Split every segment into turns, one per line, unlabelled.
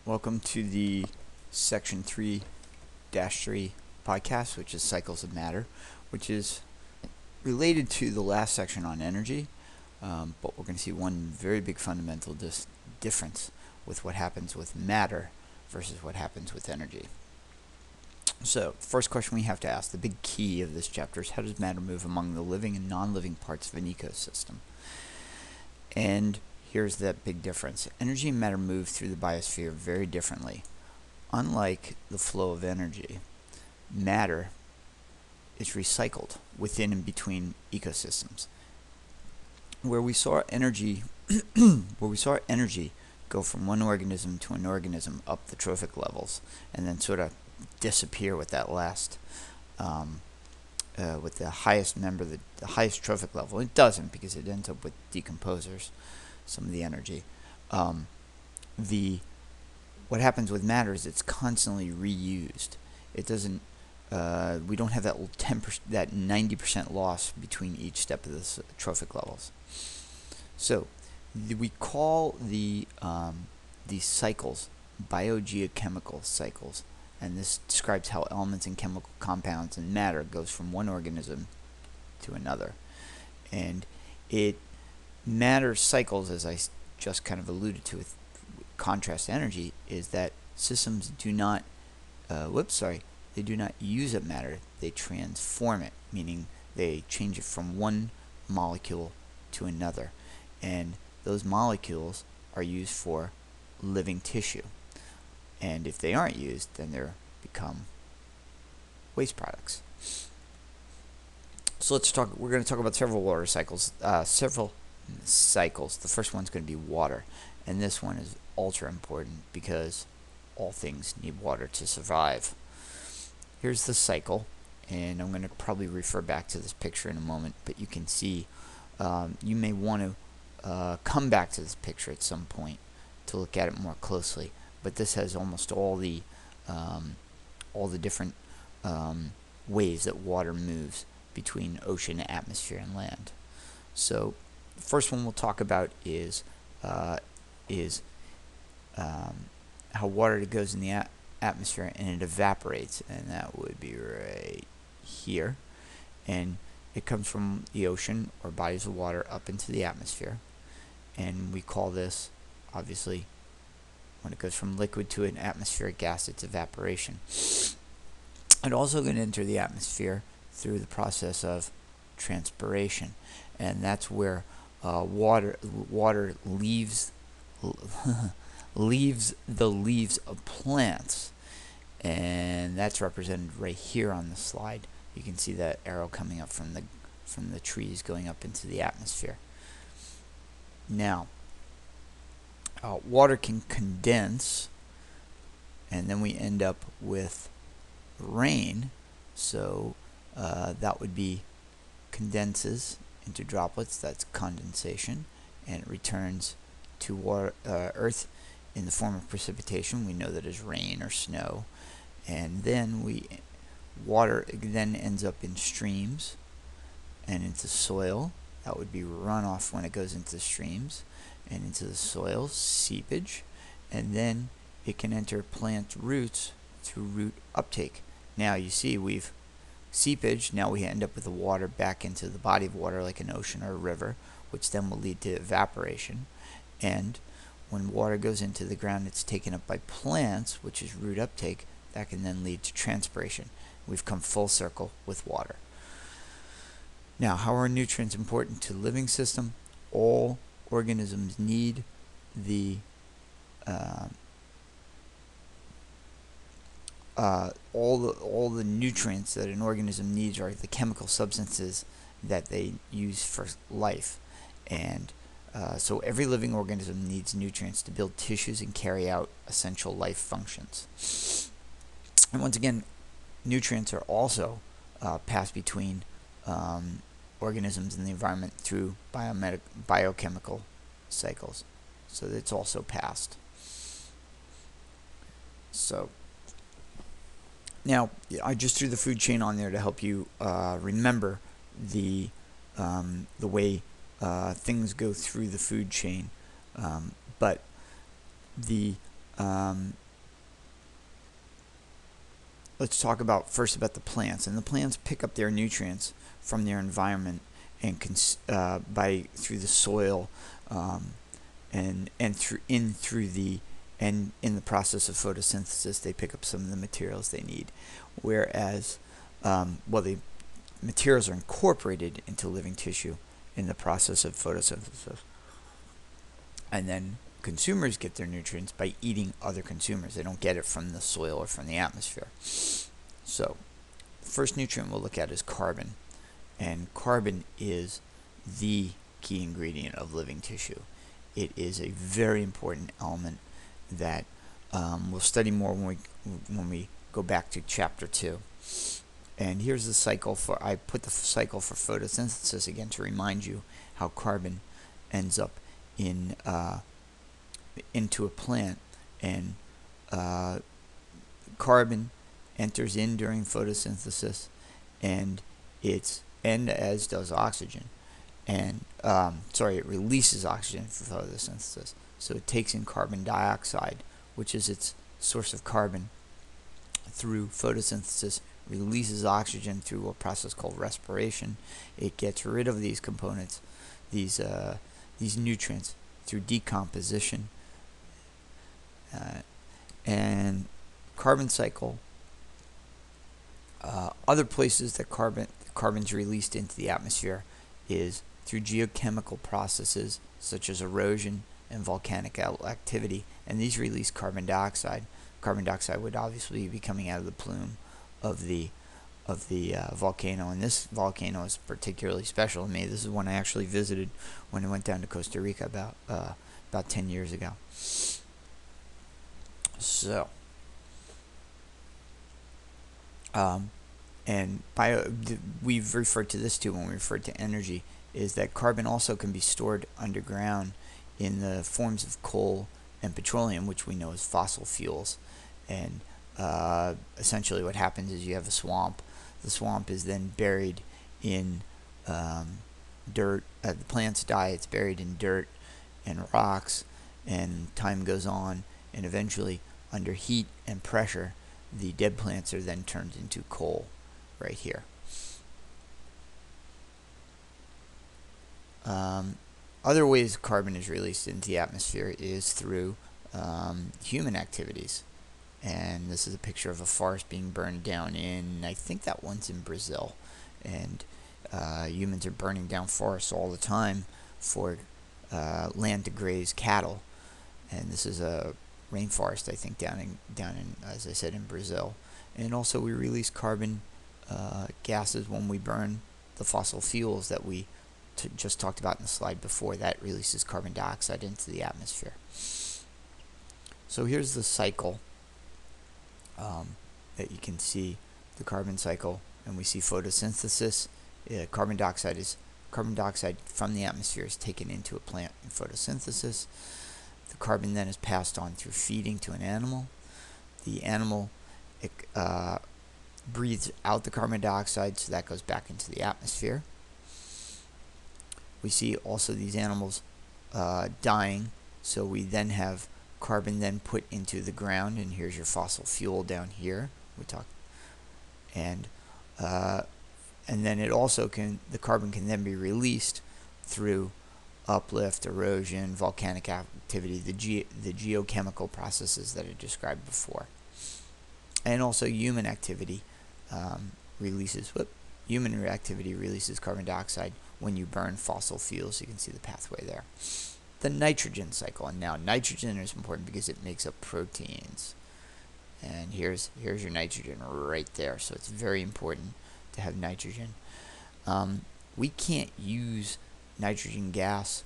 Welcome to the Section 3-3 podcast, which is Cycles of Matter, which is related to the last section on energy, but we're going to see one very big fundamental difference with what happens with matter versus what happens with energy. So, first question we have to ask, the big key of this chapter, is how does matter move among the living and non-living parts of an ecosystem? And here's that big difference. Energy and matter move through the biosphere very differently. Unlike the flow of energy, matter is recycled within and between ecosystems. Where we saw energy go from one organism to an organism up the trophic levels and then sort of disappear with that last with the highest member, the highest trophic level. It doesn't, because it ends up with decomposers, some of the energy. What happens with matter is it's constantly reused. It doesn't. We don't have that 10%, that 90% loss between each step of the trophic levels. So we call these cycles biogeochemical cycles, and this describes how elements and chemical compounds and matter goes from one organism to another. And matter cycles, as I just kind of alluded to with contrast to energy, is that systems do not they do not use up matter, they transform it, meaning they change it from one molecule to another, and those molecules are used for living tissue, and if they aren't used, then they become waste products. So we're going to talk about several water cycles, The first one's going to be water, and this one is ultra important because all things need water to survive. Here's the cycle, and I'm going to probably refer back to this picture in a moment, but you can see, you may want to come back to this picture at some point to look at it more closely, but this has almost all the different ways that water moves between ocean, atmosphere, and land. So the first one we'll talk about is how water goes in the atmosphere and it evaporates, and that would be right here. And it comes from the ocean or bodies of water up into the atmosphere, and we call this, obviously, when it goes from liquid to an atmospheric gas, it's evaporation. It also going to enter the atmosphere through the process of transpiration, and that's where water leaves the leaves of plants, and that's represented right here on the slide. You can see that arrow coming up from the trees going up into the atmosphere. Now, water can condense, and then we end up with rain. So that would be condenses into droplets, that's condensation, and it returns to Earth in the form of precipitation. We know that as rain or snow, and then water then ends up in streams and into soil. That would be runoff when it goes into streams, and into the soil, seepage, and then it can enter plant roots through root uptake. Now you see we've seepage, now we end up with the water back into the body of water like an ocean or a river, which then will lead to evaporation. And when water goes into the ground, it's taken up by plants, which is root uptake. That can then lead to transpiration. We've come full circle with water. Now, how are nutrients important to the living system? All organisms need all the nutrients that an organism needs are the chemical substances that they use for life, and so every living organism needs nutrients to build tissues and carry out essential life functions. And once again, nutrients are also passed between organisms in the environment through biochemical cycles, so it's also passed. So now I just threw the food chain on there to help you remember the way things go through the food chain, but the let's talk about first about the plants. And the plants pick up their nutrients from their environment and through the soil, and in the process of photosynthesis, they pick up some of the materials they need. Whereas, the materials are incorporated into living tissue in the process of photosynthesis, and then consumers get their nutrients by eating other consumers. They don't get it from the soil or from the atmosphere. So, the first nutrient we'll look at is carbon. And carbon is the key ingredient of living tissue. It is a very important element that we'll study more when we go back to chapter 2. And here's the cycle I put the cycle for photosynthesis again to remind you how carbon ends up into a plant. And carbon enters in during photosynthesis, and as does oxygen. And it releases oxygen for photosynthesis. So it takes in carbon dioxide, which is its source of carbon, through photosynthesis, releases oxygen through a process called respiration. It gets rid of these components, these nutrients, through decomposition. And carbon cycle, other places that carbon's released into the atmosphere is through geochemical processes such as erosion and volcanic activity, and these release carbon dioxide. Carbon dioxide would obviously be coming out of the plume of the volcano, and this volcano is particularly special to me. This is one I actually visited when I went down to Costa Rica about 10 years ago. So, we've referred to this too when we referred to energy, is that carbon also can be stored underground in the forms of coal and petroleum, which we know as fossil fuels. And essentially what happens is you have a swamp. The swamp is then buried in dirt. The plants die, it's buried in dirt and rocks, and time goes on, and eventually under heat and pressure, the dead plants are then turned into coal right here. Other ways carbon is released into the atmosphere is through human activities. And this is a picture of a forest being burned down I think that one's in Brazil. And humans are burning down forests all the time for land to graze cattle. And this is a rainforest, I think, down in, as I said, in Brazil. And also we release carbon gases when we burn the fossil fuels that we just talked about in the slide before. That releases carbon dioxide into the atmosphere. So here's the cycle that you can see, the carbon cycle, and we see photosynthesis. Carbon dioxide from the atmosphere is taken into a plant in photosynthesis. The carbon then is passed on through feeding to an animal. The animal breathes out the carbon dioxide, so that goes back into the atmosphere. We see also these animals dying, so we then have carbon then put into the ground, and here's your fossil fuel down here. And then it also the carbon can then be released through uplift, erosion, volcanic activity, the geochemical processes that I described before. And also human activity releases carbon dioxide when you burn fossil fuels. You can see the pathway there. The nitrogen cycle, and now nitrogen is important because it makes up proteins. And here's your nitrogen right there. So it's very important to have nitrogen. We can't use nitrogen gas.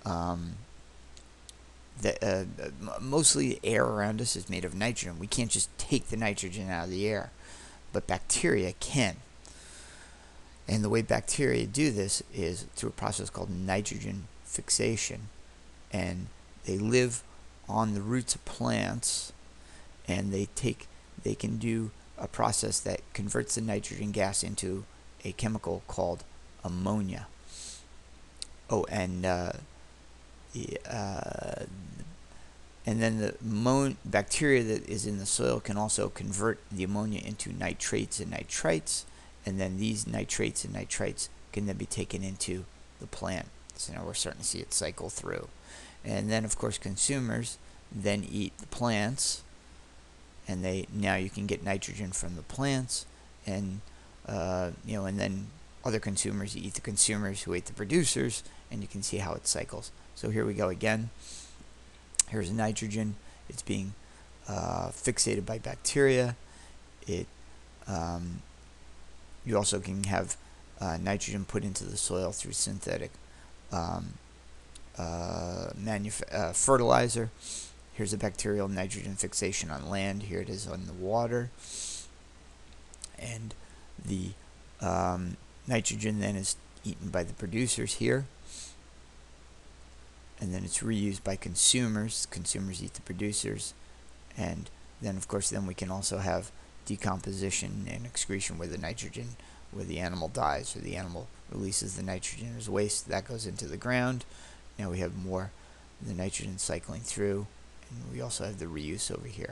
Mostly the air around us is made of nitrogen. We can't just take the nitrogen out of the air, but bacteria can. And the way bacteria do this is through a process called nitrogen fixation. And they live on the roots of plants, and they can do a process that converts the nitrogen gas into a chemical called ammonia. Oh, and And then the bacteria that is in the soil can also convert the ammonia into nitrates and nitrites, and then these nitrates and nitrites can then be taken into the plant. So now we're starting to see it cycle through. And then of course consumers then eat the plants, and now you can get nitrogen from the plants, and and then other consumers eat the consumers who ate the producers, and you can see how it cycles. So here we go again. Here's nitrogen. It's being fixated by bacteria. You also can have nitrogen put into the soil through synthetic fertilizer. Here's the bacterial nitrogen fixation on land. Here it is on the water. And the nitrogen then is eaten by the producers here. And then it's reused by consumers. Consumers eat the producers. And then, of course, then we can also have decomposition and excretion where the nitrogen, where the animal dies or the animal releases the nitrogen as waste. That goes into the ground. Now we have more of the nitrogen cycling through. And we also have the reuse over here.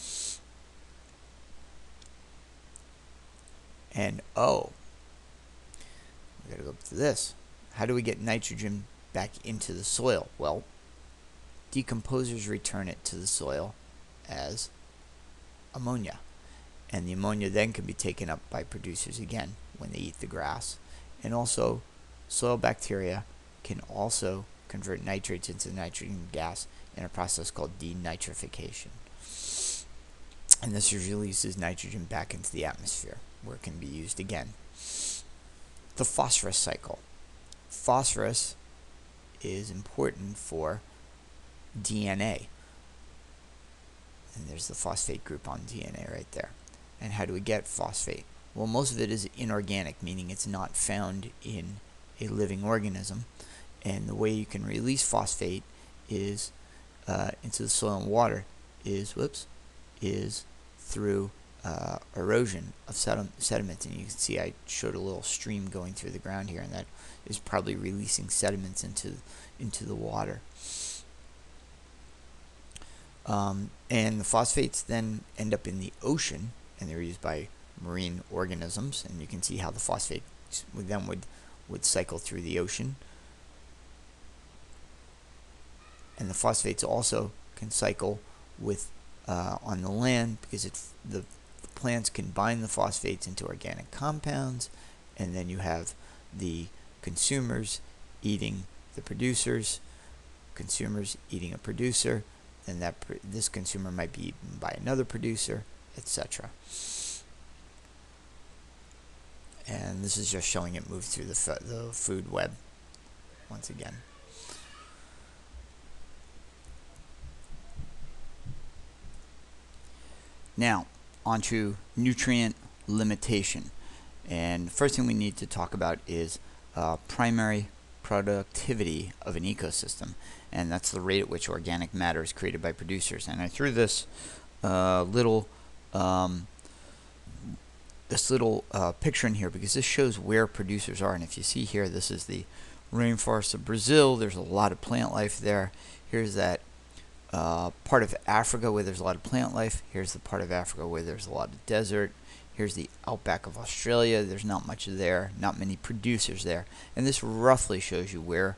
And we gotta go up to this. How do we get nitrogen back into the soil? Well, decomposers return it to the soil as ammonia, and the ammonia then can be taken up by producers again when they eat the grass. And also soil bacteria can also convert nitrates into nitrogen gas in a process called denitrification, and this releases nitrogen back into the atmosphere where it can be used again. The phosphorus cycle. Phosphorus is important for DNA. And there's the phosphate group on DNA right there. And how do we get phosphate? Well, most of it is inorganic, meaning it's not found in a living organism. And the way you can release phosphate is into the soil and water is through erosion of sediments. And you can see I showed a little stream going through the ground here, and that is probably releasing sediments into the water. And the phosphates then end up in the ocean, and they're used by marine organisms, and you can see how the phosphates would cycle through the ocean. And the phosphates also can cycle with on the land, because the plants can bind the phosphates into organic compounds, and then you have the consumers eating the producers, consumers eating a producer, and this consumer might be eaten by another producer, etc. And this is just showing it move through the food web once again. Now, onto nutrient limitation. And the first thing we need to talk about is primary productivity of an ecosystem, and that's the rate at which organic matter is created by producers. And I threw this little picture in here because this shows where producers are. And if you see here, this is the rainforest of Brazil. There's a lot of plant life there. Here's that part of Africa where there's a lot of plant life. Here's the part of Africa where there's a lot of desert. Here's the outback of Australia. There's not much there, not many producers there. And this roughly shows you where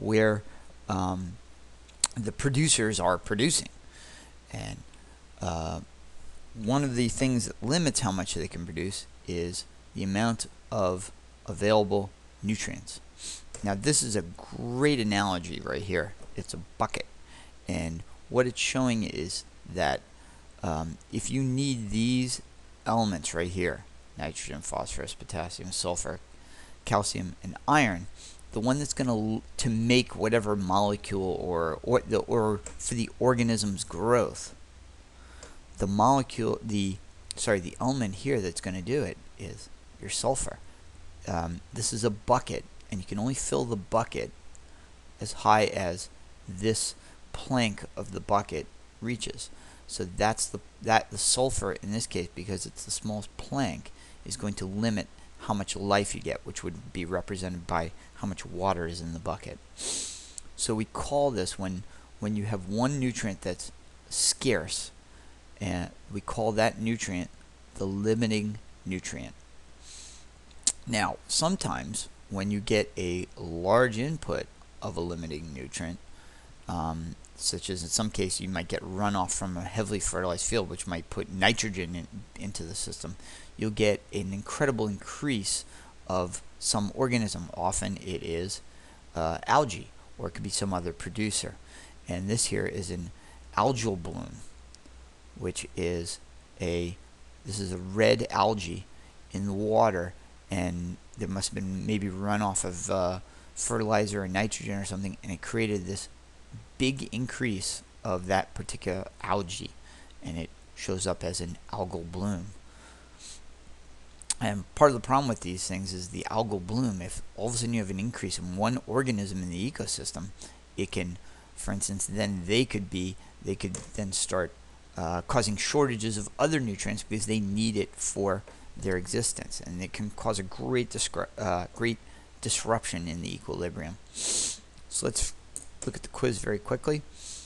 the producers are producing. And one of the things that limits how much they can produce is the amount of available nutrients. Now this is a great analogy right here. It's a bucket. And what it's showing is that if you need these elements right here, nitrogen, phosphorus, potassium, sulfur, calcium, and iron, the one that's going to make whatever molecule or for the organism's growth, the element here that's going to do it is your sulfur. This is a bucket, and you can only fill the bucket as high as this plank of the bucket reaches. So that's the sulfur in this case, because it's the smallest plank, is going to limit how much life you get, which would be represented by how much water is in the bucket. So we call this, when you have one nutrient that's scarce, and we call that nutrient the limiting nutrient. Now, sometimes when you get a large input of a limiting nutrient, such as in some cases you might get runoff from a heavily fertilized field, which might put nitrogen into the system, you'll get an incredible increase of some organism. Often it is algae, or it could be some other producer. And this here is an algal bloom, which is this is a red algae in the water, and there must have been maybe runoff of fertilizer or nitrogen or something, and it created this big increase of that particular algae, and it shows up as an algal bloom. And part of the problem with these things is the algal bloom. If all of a sudden you have an increase in one organism in the ecosystem, it can, for instance, then they could then start causing shortages of other nutrients because they need it for their existence, and it can cause a great disruption in the equilibrium. So let's look at the quiz very quickly.